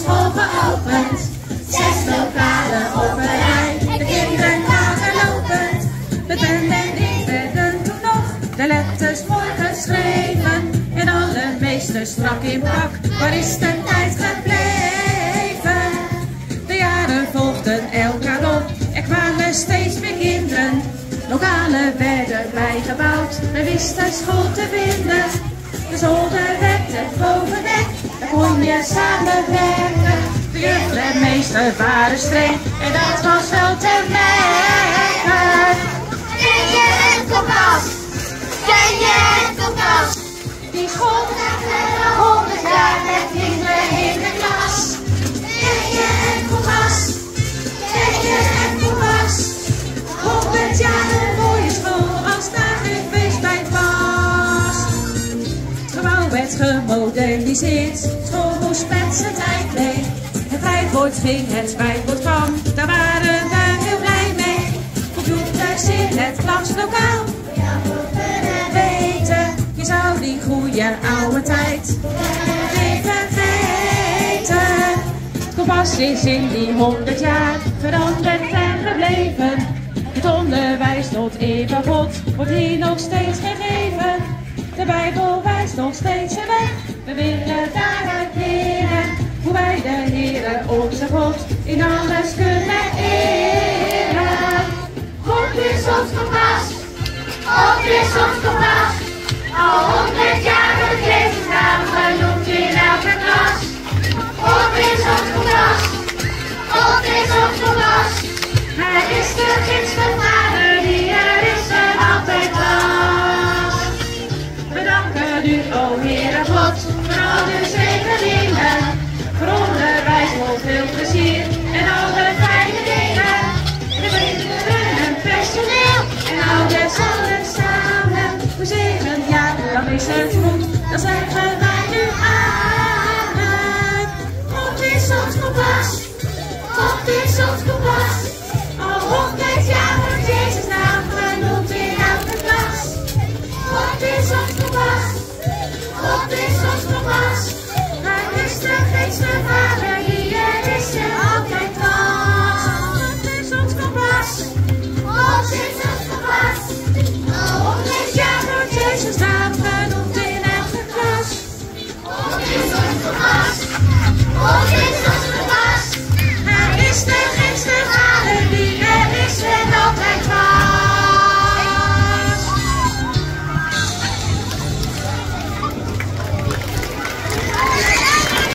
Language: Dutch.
school geopend. 6 lokalen op een rij, de kinderen kwamen lopend. Met pen en inkt werden toen nog de letters mooi geschreven. En alle meesters strak in pak, waar is de tijd gebleven? De jaren volgden elkaar op, er kwamen steeds meer kinderen. Lokalen werden bijgebouwd, we wisten school te vinden. De zolder werd het bovendek, daar kon je samenwerken. De juf en meester waren streng en dat was wel te merken. Ken je het kompas? Ken je het kompas? Die school staat al 100 jaar met kinderen in de klas. Ken je het kompas? Ken je het kompas? 100 jaar een mooie school als daar geen feest bij was. Het gebouw werd gemoderniseerd, school moest met zijn tijd mee. Het wijkwoord ging, het wijkwoord kwam, daar waren we heel blij mee. Computers in het klaslokaal, ja, we kunnen weten. Je zou die goede oude tijd even vergeten. Het kompas is in die 100 jaar veranderd en gebleven. Het onderwijs tot eeuwig wordt hier nog steeds gegeven. De Bijbel wijst nog steeds een weg, we willen daaruit leren. Hoe wij de Heere onze God in alles kunnen eren. Op is ons kompas, op is ons kompas. Al 100 jaar wordt deze naam genoemd in elke klas. Op is ons kompas, op is ons kompas. Hij is de gids, de vader die er is en altijd was. We danken u, o Heere God, voor al uw zegeningen. Voor onderwijs vol veel plezier en alle fijne dingen. De kinderen en personeel en ouders allen samen. We zingen